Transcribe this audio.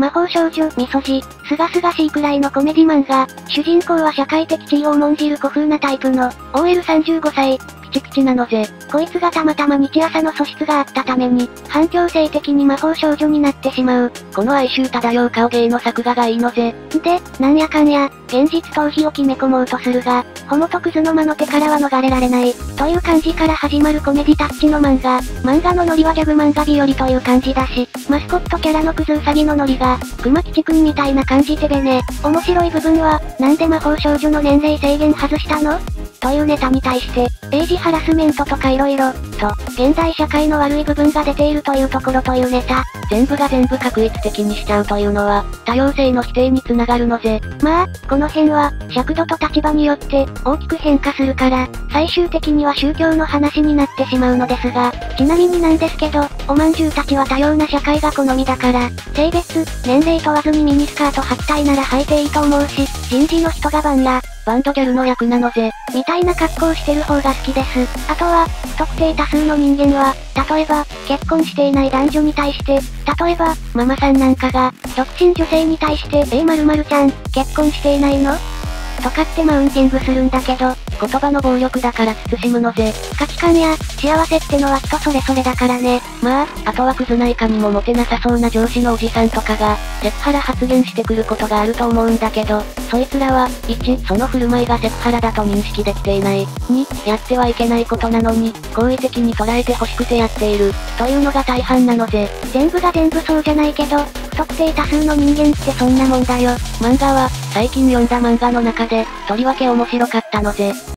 魔法少女、みそじ、すがすがしいくらいのコメディ漫画。主人公は社会的地位を重んじる古風なタイプの、OL35 歳。 ピチピチなのぜ。 こいつがたまたま日朝の素質があったために、反強制的に魔法少女になってしまう。 この哀愁漂う顔芸の作画がいいのぜ。 で、なんやかんや、現実逃避を決め込もうとするが、ホモとクズの魔の手からは逃れられない、という感じから始まるコメディタッチの漫画。漫画のノリはギャグ漫画日和という感じだし、マスコットキャラのクズウサギのノリが、熊吉くんみたいな感じてべね。面白い部分は、なんで魔法少女の年齢制限外したのというネタに対して、エイジハラスメントとか色々、と、現代社会の悪い部分が出ているというところというネタ。 全部が全部画一的にしちゃうというのは、多様性の否定につながるのぜ。 まあ、この辺は、尺度と立場によって、大きく変化するから、最終的には宗教の話になってしまうのですが、ちなみになんですけど、おまんじゅうたちは多様な社会が好みだから、性別、年齢問わずにミニスカート履きたいなら履いていいと思うし、人事の人がバンドギャルの役なのぜ。みたいな格好をしてる方が好きです。あとは、不特定多数の人間は、例えば、結婚していない男女に対して、例えば、ママさんなんかが、独身女性に対して、〇〇ちゃん、結婚していないのとかってマウンティングするんだけど、 言葉の暴力だから慎むのぜ。 価値観や、幸せってのは人それぞれだからね。 まあ、あとはクズないかにもモテなさそうな上司のおじさんとかが、セクハラ発言してくることがあると思うんだけど、そいつらは、1、その振る舞いがセクハラだと認識できていない。2、やってはいけないことなのに、好意的に捉えて欲しくてやっている、というのが大半なのぜ。 全部が全部そうじゃないけど、不特定多数の人間ってそんなもんだよ。 漫画は、最近読んだ漫画の中で、とりわけ面白かったのぜ。